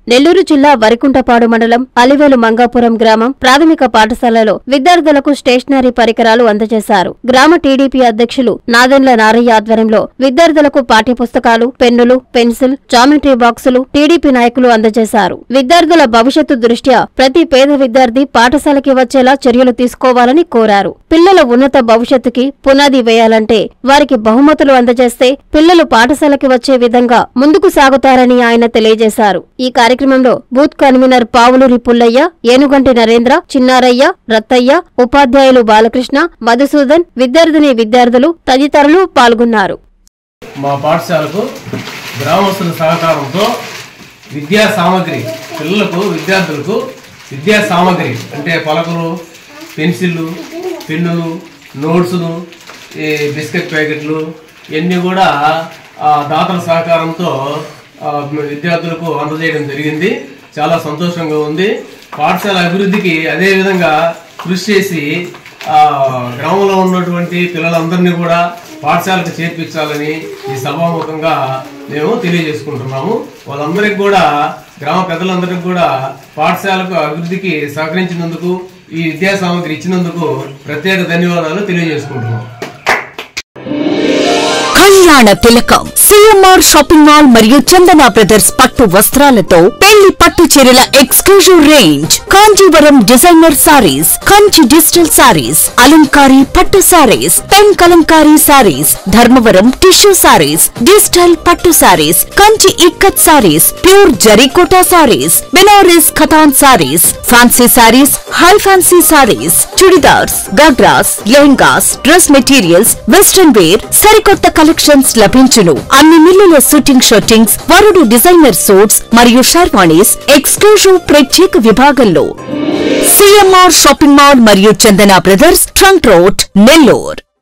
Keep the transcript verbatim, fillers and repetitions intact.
నెల్లూరు జిల్లా వరికుంటపాడు మండలం అలివేలు మంగాపురం గ్రామం ప్రాథమిక పాఠశాలలో విద్యార్థులకు స్టేషనరీ పరికరాలు అందజేశారు. గ్రామ టీడీపీ అధ్యక్షులు నాదెండ్ల నారయ్య ఆధ్వర్యంలో విద్యార్థులకు పాఠ్యపుస్తకాలు, పెన్నులు, పెన్సిల్, జామెట్రీ బాక్సులు టీడీపీ నాయకులు అందజేశారు. విద్యార్థుల భవిష్యత్తు దృష్ట్యా ప్రతి పేద విద్యార్థి పాఠశాలకి వచ్చేలా చర్యలు తీసుకోవాలని కోరారు. పిల్లల ఉన్నత భవిష్యత్తుకి పునాది వేయాలంటే వారికి బహుమతులు అందజేస్తే పిల్లలు పాఠశాలకి వచ్చే విధంగా ముందుకు సాగుతారని ఆయన తెలియజేశారు. ఈ కార్యక్రమంలో బూత్ కన్వీనర్ పావులూరి పుల్లయ్య, ఏనుగంటి నరేంద్ర, చిన్నారయ్య, రత్తయ్య, ఉపాధ్యాయులు బాలకృష్ణ, మధుసూదన్, విద్యార్థిని విద్యార్థులు తదితరులు పాల్గొన్నారు. మా పాఠశాలకు గ్రామస్తుల సహకారంతో విద్యా సామగ్రి పిల్లలకు విద్యార్థులకు విద్యా సామగ్రి అంటే పలకలు, పెన్సిళ్ళు, పెన్నులు, నోట్సులు, బిస్కెట్ ప్యాకెట్లు ఇవన్నీ కూడా దాతల సహకారంతో విద్యార్థులకు అందజేయడం జరిగింది. చాలా సంతోషంగా ఉంది. పాఠశాల అభివృద్ధికి అదే విధంగా కృషి చేసి గ్రామంలో ఉన్నటువంటి పిల్లలందరినీ కూడా పాఠశాలకు చేర్పించాలని ఈ సభాముఖంగా మేము తెలియజేసుకుంటున్నాము. వాళ్ళందరికీ కూడా గ్రామ పెద్దలందరికీ కూడా పాఠశాలకు అభివృద్ధికి సహకరించినందుకు, ఈ విద్యా సామగ్రి ఇచ్చినందుకు ప్రత్యేక ధన్యవాదాలు తెలియజేసుకుంటున్నాం. కళ్యాణ తిలకం సిఎంఆర్ షాపింగ్ మాల్ మరియు చందన బ్రదర్స్ పట్టు వస్త్రాలతో పెళ్లి పట్టు చీరల exclusive range, Kanjeevaram designer sarees, Kanchi digital sarees, అలంకారీ పట్టు sarees, pen Kalamkari sarees, Dharmavaram tissue sarees, digital పట్టు సారీస్, కంచి ఇక్కత్ సారీస్, ప్యూర్ జరీకోటా sarees, Banaras Katan sarees, fancy sarees, high fancy sarees, churidars, ghagras, lehengas, dress materials, western wear, సరికొత్త కలెక్షన్స్ లభించును. అన్ని మిల్లుల షూటింగ్ షూటింగ్స్, వరుడు డిజైనర్ సూట్స్ మరియు షర్వాణీస్ ఎక్స్క్లూజివ్ ప్రత్యేక విభాగంలో సిఎంఆర్ షాపింగ్ మాల్ మరియు Chandana brothers trunk road, Nellore.